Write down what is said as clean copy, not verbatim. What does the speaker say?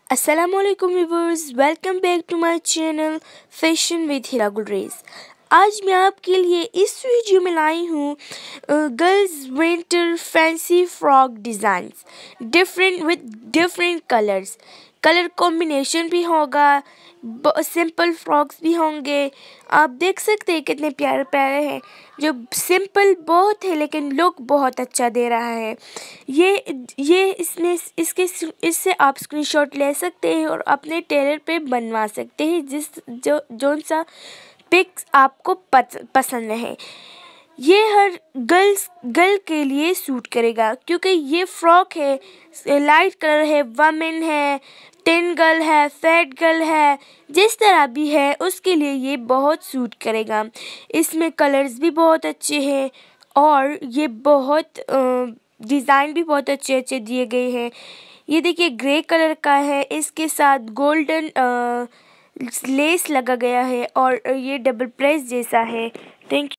अस्सलामुअलैकुम viewers, welcome back to my channel fashion with Hira Gulrez. आज मैं आपके लिए इस वीडियो में लाई हूँ girls winter fancy frock designs different with different colour combination भी होगा, सिंपल फ्रॉक्स भी होंगे। आप देख सकते हैं कितने प्यारे प्यारे हैं, जो सिंपल बहुत है लेकिन लुक बहुत अच्छा दे रहा है। ये इससे आप स्क्रीनशॉट ले सकते हैं और अपने टेलर पे बनवा सकते हैं जोन सा पिक्स आपको पसंद है। ये हर गर्ल के लिए सूट करेगा क्योंकि ये फ्रॉक है, लाइट कलर है, वमेन है, टिन गर्ल है, फैट गर्ल है, जिस तरह भी है उसके लिए ये बहुत सूट करेगा। इसमें कलर्स भी बहुत अच्छे हैं और ये बहुत डिज़ाइन भी बहुत अच्छे अच्छे दिए गए हैं। ये देखिए ग्रे कलर का है, इसके साथ गोल्डन लेस लगा गया है और ये डबल प्रेस जैसा है। Thank you.